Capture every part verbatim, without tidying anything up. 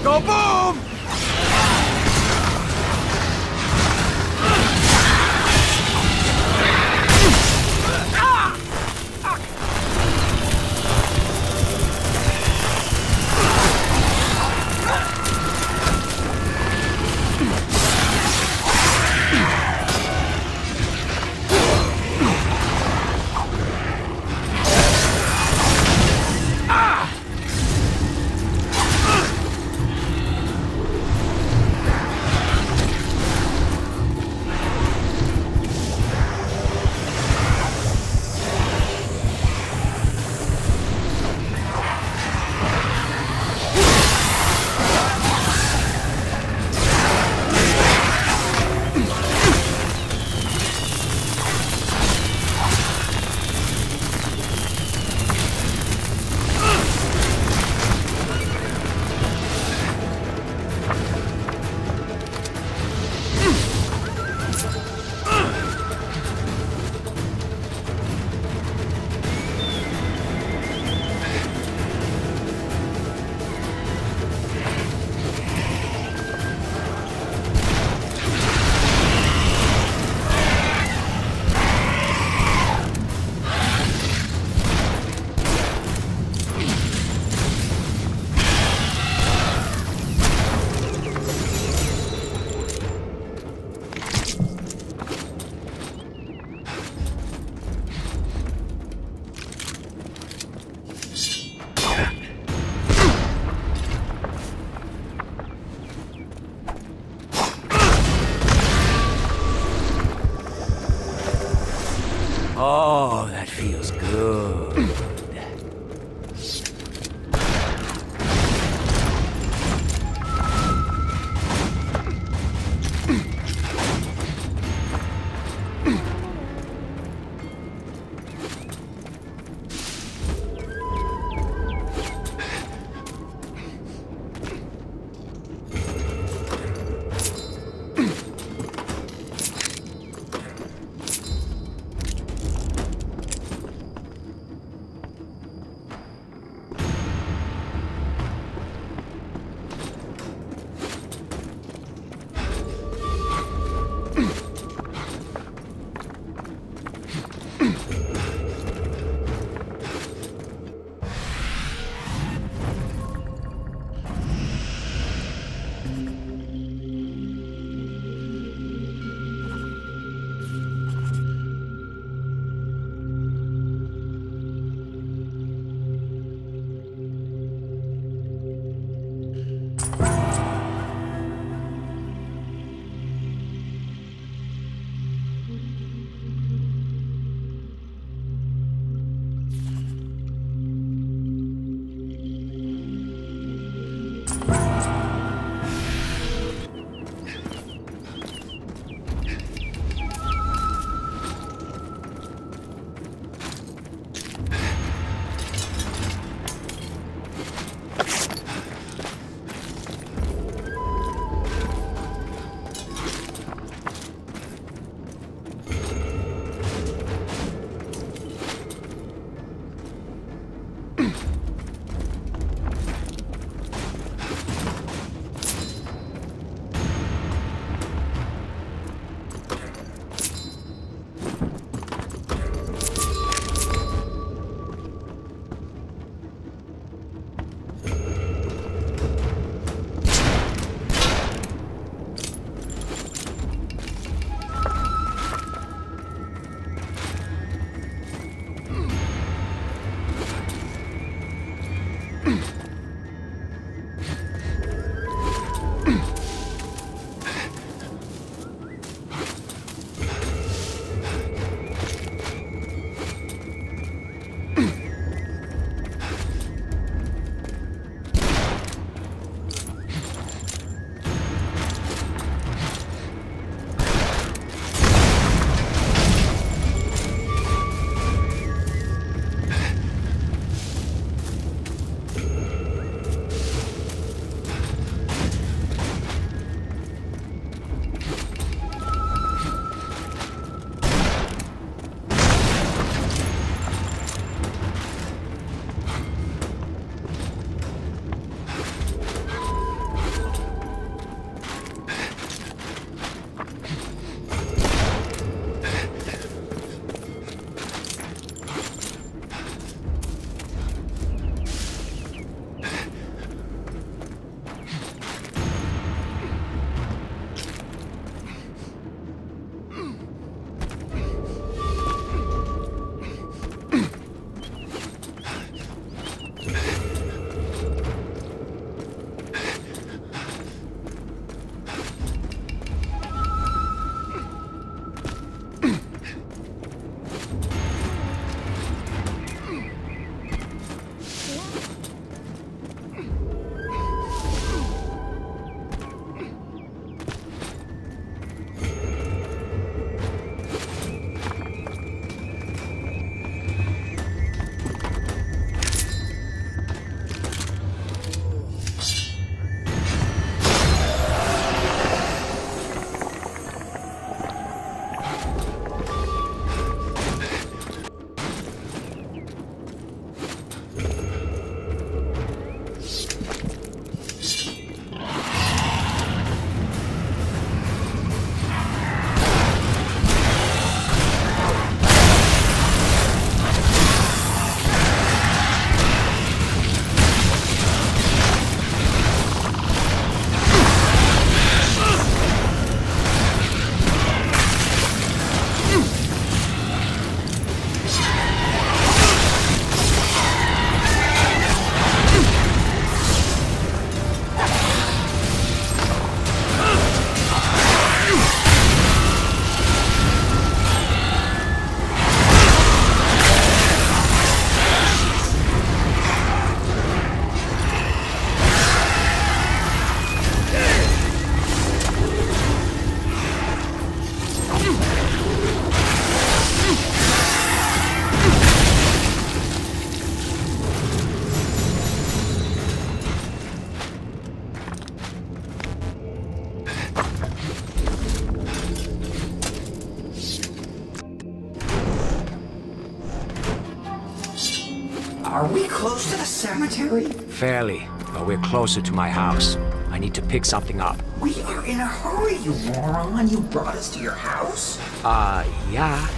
Go boom! Oh, that feels good. Are we close to the cemetery? Fairly, but we're closer to my house. I need to pick something up. We are in a hurry, you moron. You brought us to your house? Uh, yeah.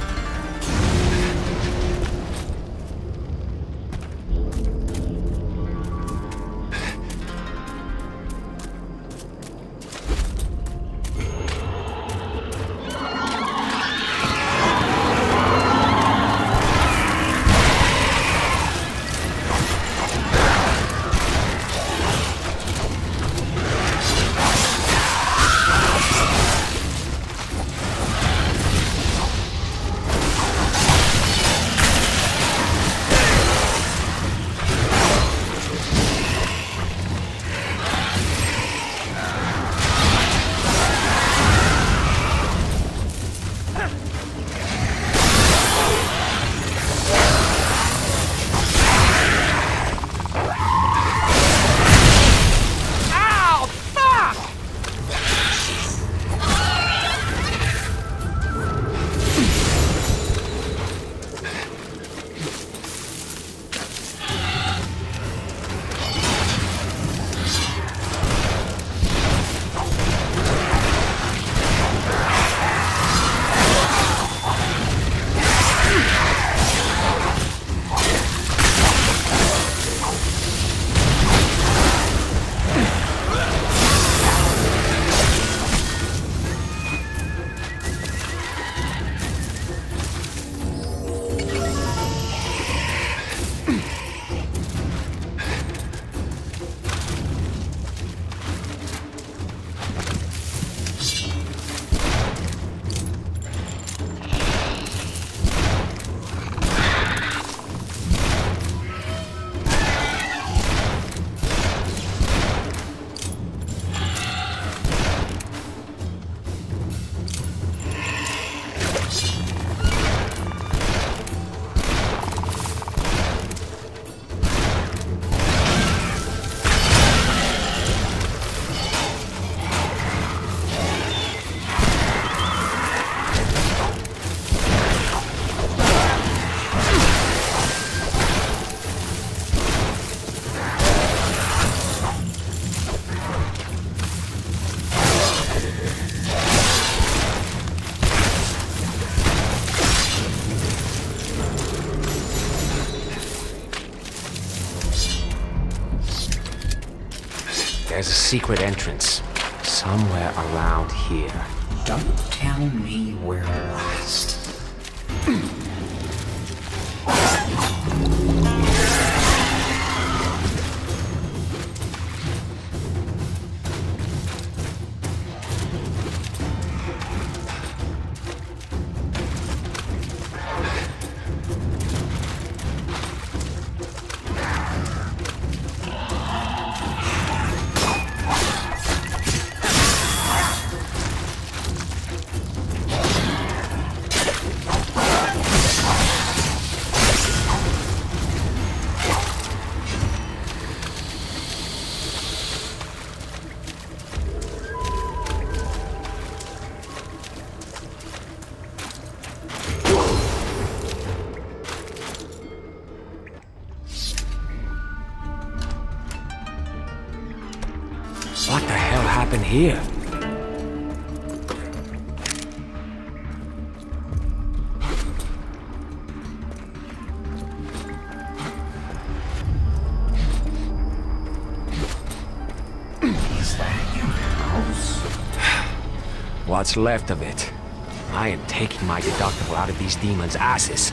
There's a secret entrance. Somewhere around here. Don't tell me we're lost. What the hell happened here? Is that your house? What's left of it. I am taking my deductible out of these demons' asses.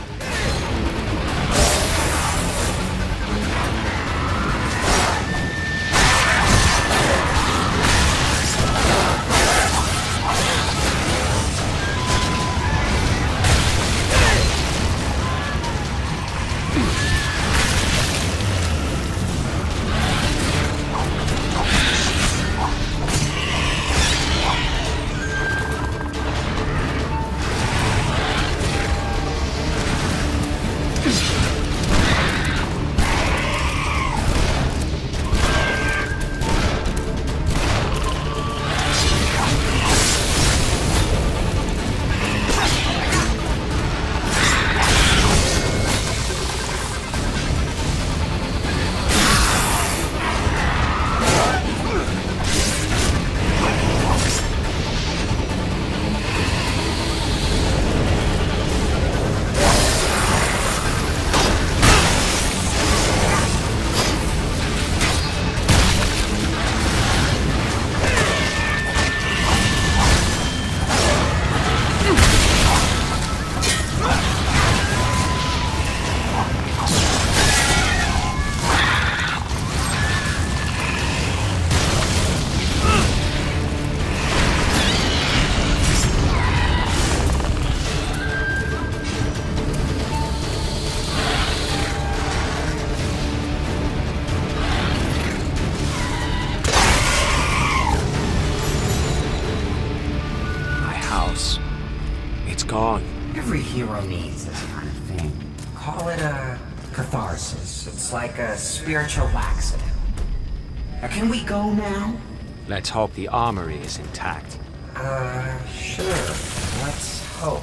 kind of thing. Call it a catharsis. It's like a spiritual laxative. Now, can we go now? Let's hope the armory is intact. Uh, sure. Let's hope.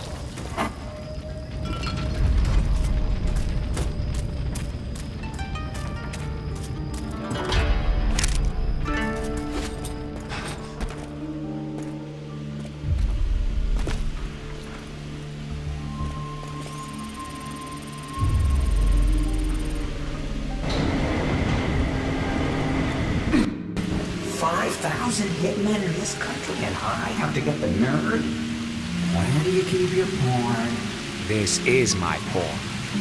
five thousand hitmen in this country, and I have to get the nerd? Where do you keep your porn? This is my porn.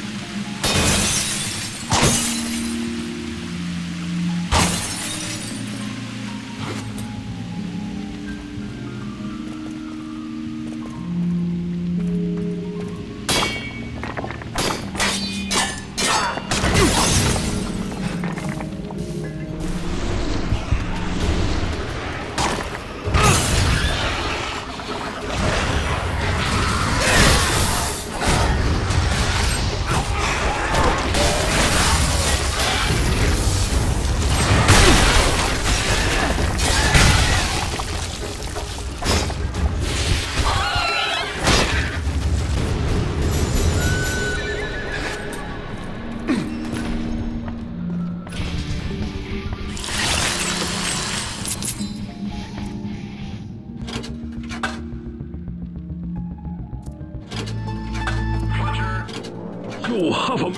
You'll have him.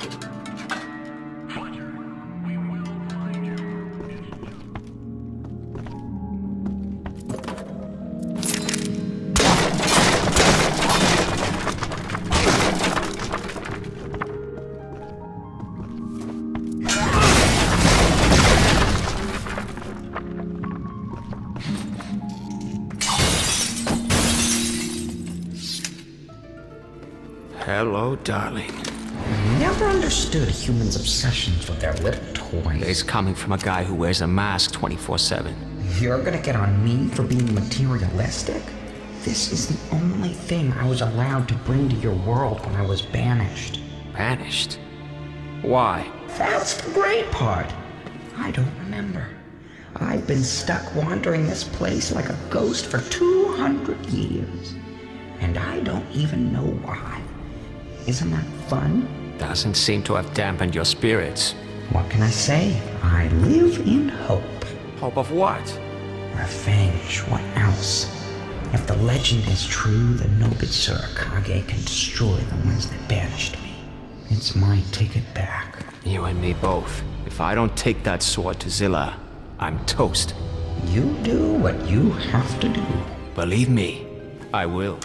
Hello, darling. Never understood humans' obsessions with their little toys. It's coming from a guy who wears a mask twenty-four seven. You're gonna get on me for being materialistic? This is the only thing I was allowed to bring to your world when I was banished. Banished? Why? That's the great part. I don't remember. I've been stuck wandering this place like a ghost for two hundred years. And I don't even know why. Isn't that fun? Doesn't seem to have dampened your spirits. What can I say? I live in hope. Hope of what? Revenge. What else? If the legend is true, the Nobitsu Kage can destroy the ones that banished me. It's my ticket back. You and me both. If I don't take that sword to Zilla, I'm toast. You do what you have to do. Believe me, I will.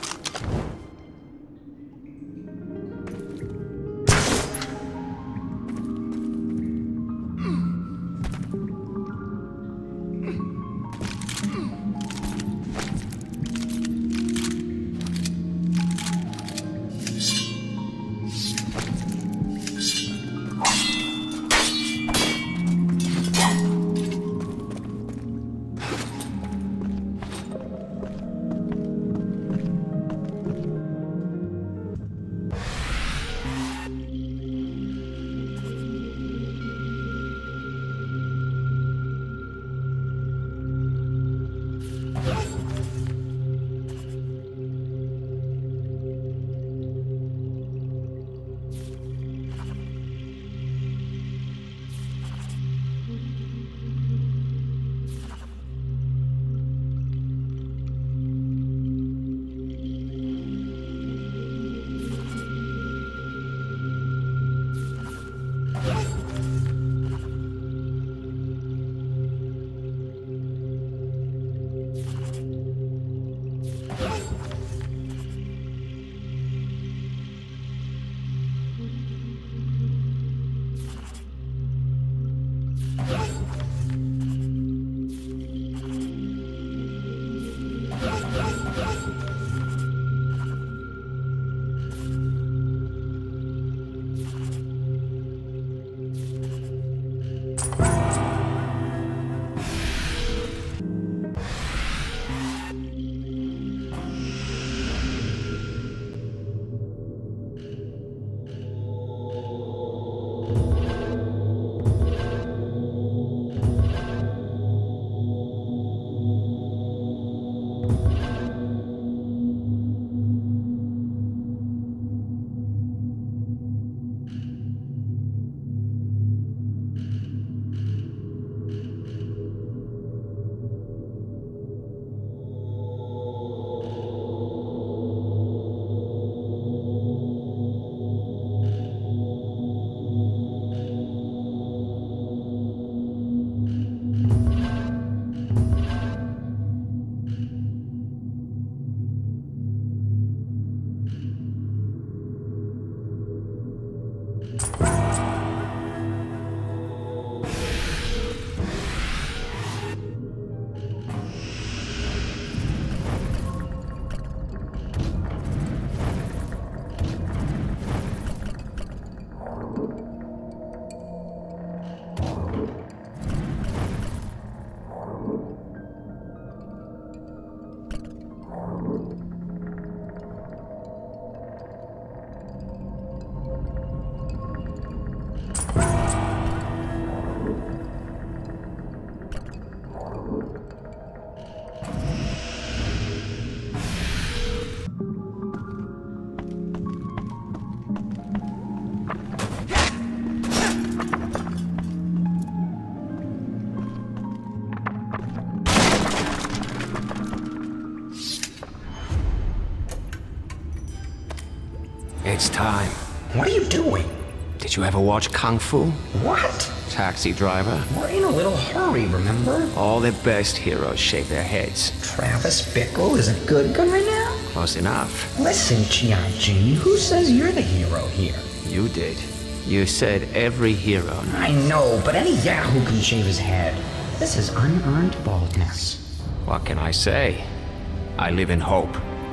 It's time. What are you doing? Did you ever watch Kung Fu? What? Taxi Driver? We're in a little hurry, remember? All the best heroes shave their heads. Travis Bickle is a good guy now? Close enough. Listen, Chianji, who says you're the hero here? You did. You said every hero. I know, but any yahoo can shave his head. This is unearned baldness. What can I say? I live in hope.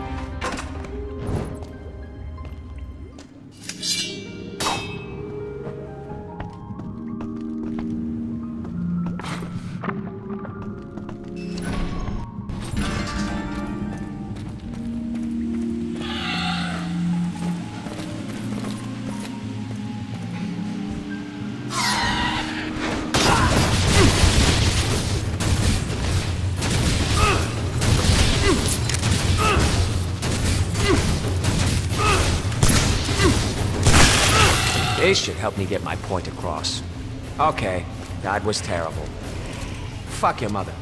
This should help me get my point across. Okay, that was terrible. Fuck your mother.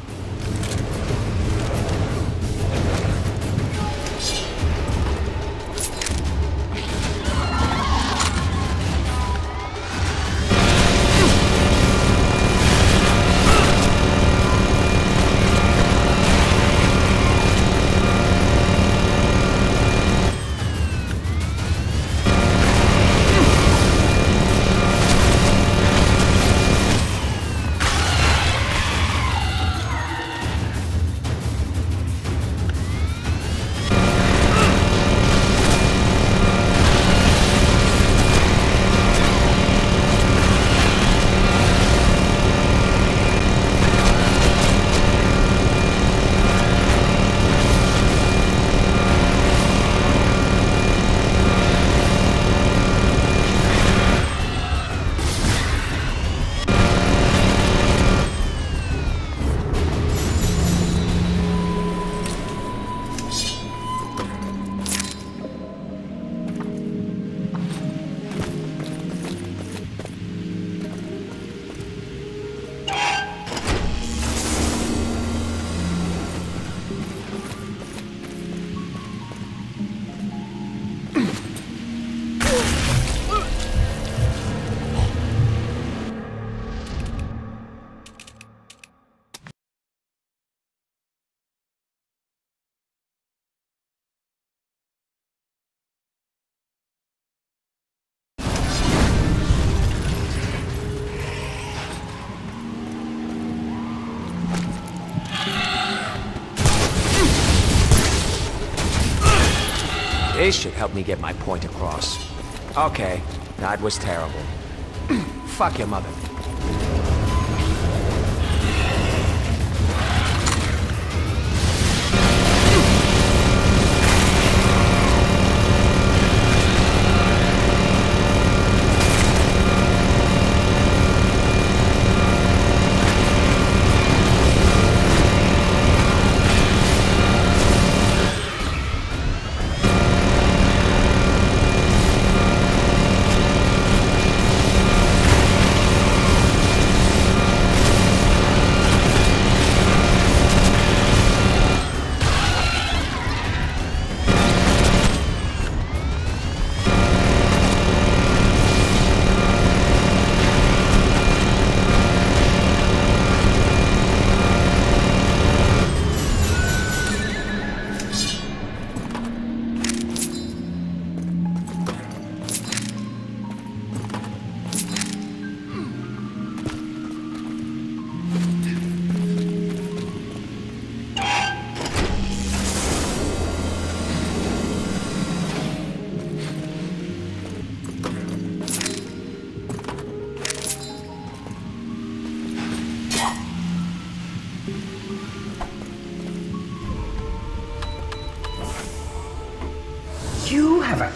This should help me get my point across. Okay, that was terrible. Fuck your mother.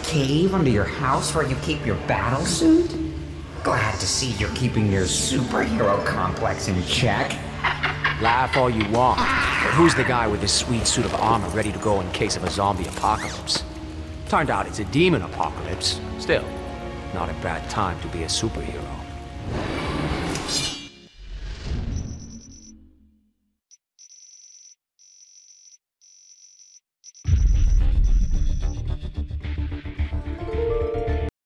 cave under your house where you keep your battle suit? Glad to see you're keeping your superhero complex in check. Laugh all you want, but who's the guy with his sweet suit of armor ready to go in case of a zombie apocalypse? Turned out it's a demon apocalypse. Still, not a bad time to be a superhero.